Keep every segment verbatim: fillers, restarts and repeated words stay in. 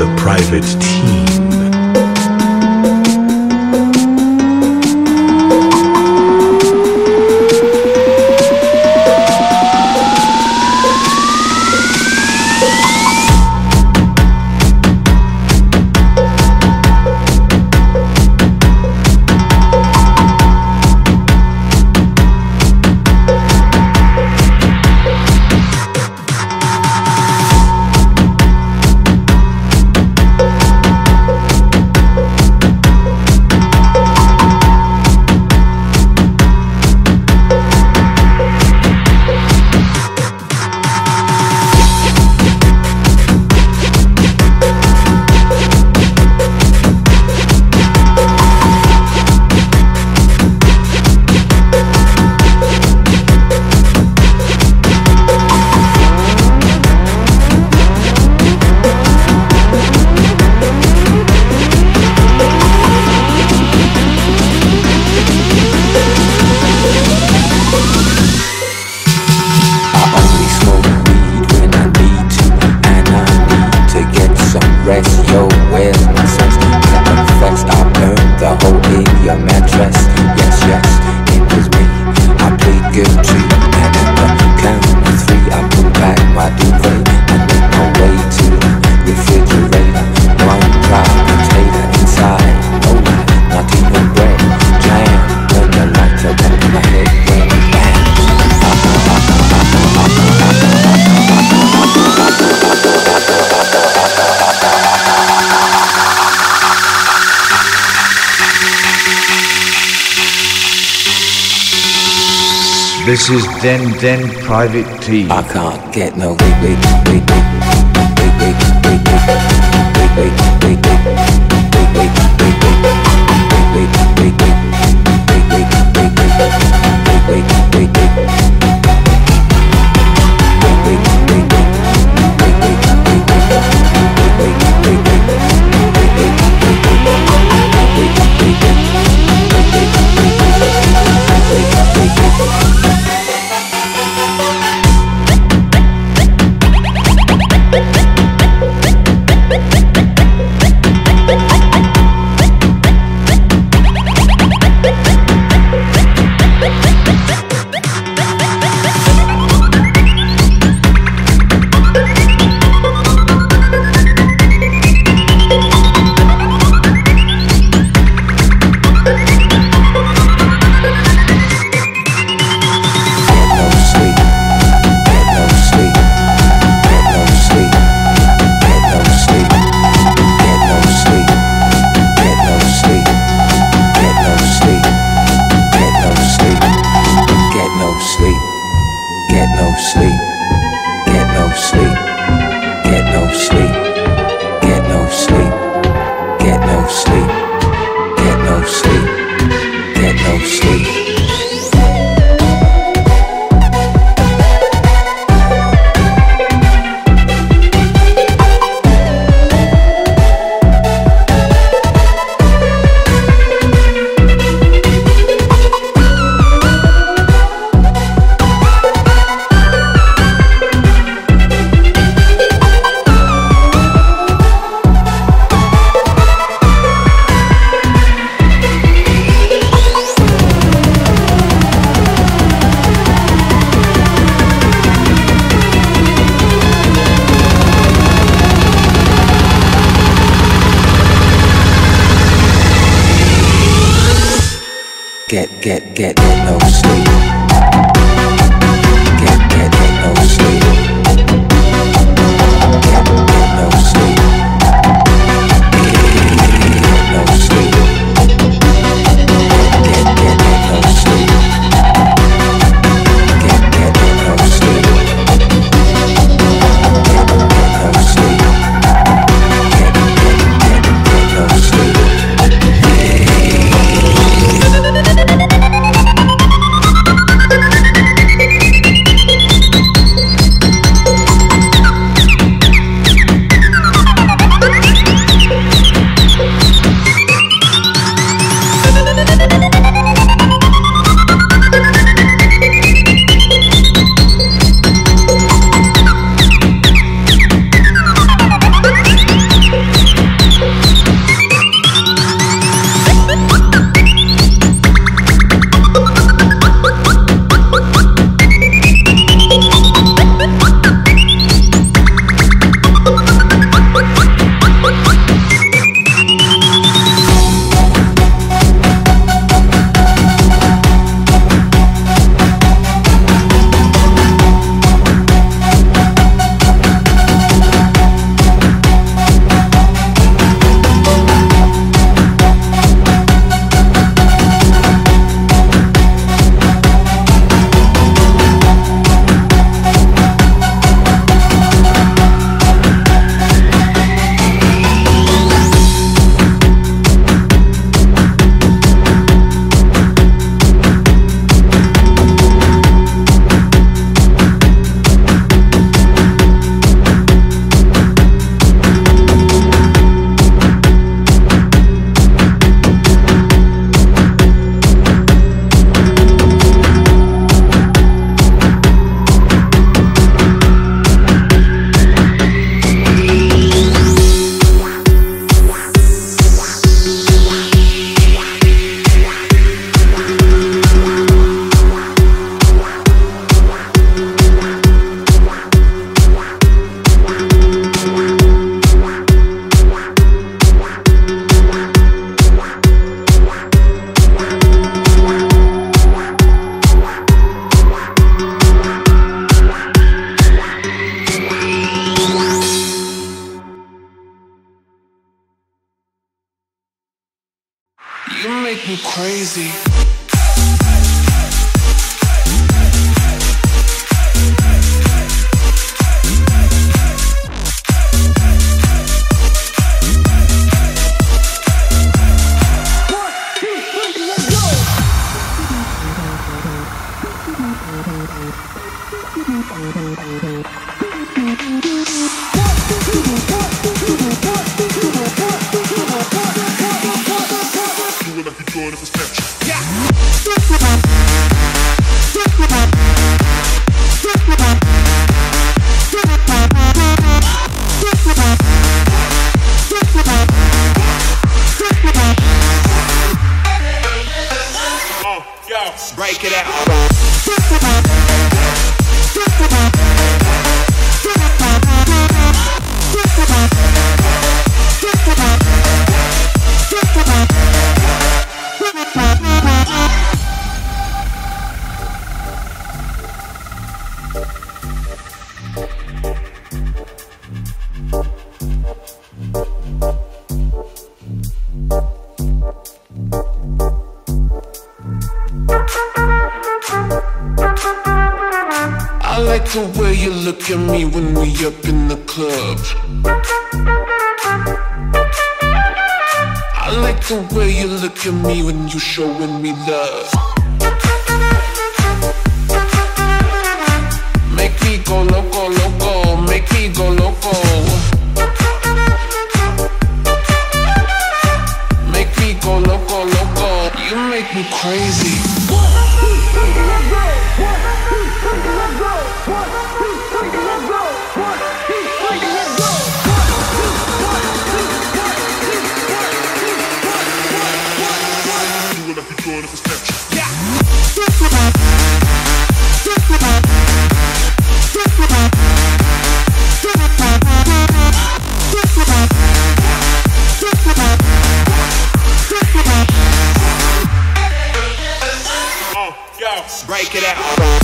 the private team. This is Den Den Private Team. I can't get no wait, wait, wait, wait, wait, wait, wait, wait, wait, wait, wait, wait, wait, wait, wait, wait, wait, wait, Get, get, get, get no sleep. Get, get, get no sleep. Get, get no sleep. Get, get no sleep. Get, get, get no sleep. Get, get, get no sleep. Get, get no sleep. Get, get, get, get no sleep. You make me crazy. Break it out. I like the way you look at me when we up in the club. I like the way you look at me when you showing me love. Make me go loco, loco, make me go loco. Make me go loco, loco. You make me crazy. Break it out.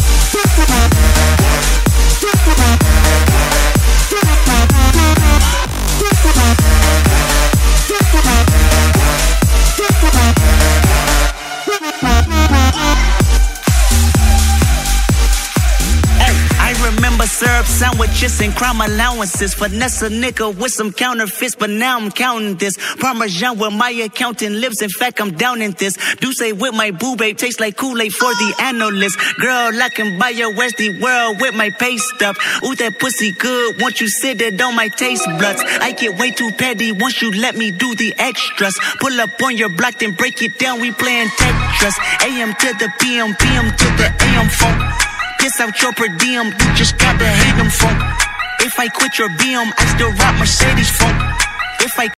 Syrup sandwiches and crime allowances. Finesse a nigga with some counterfeits, but now I'm counting this. Parmesan where my accountant lives. In fact, I'm down in this. Do say with my boo babe tastes like Kool-Aid for the analyst. Girl, I can buy your Westy world with my pay stuff. Ooh, that pussy good. Once you sit it on my taste buds. I get way too petty once you let me do the extras. Pull up on your block, then break it down. We playing Tetris. A M to the P M, P M to the A M phone. Piss out your per diem, you just gotta hate them funk. If I quit your B M, I still rock Mercedes funk. If I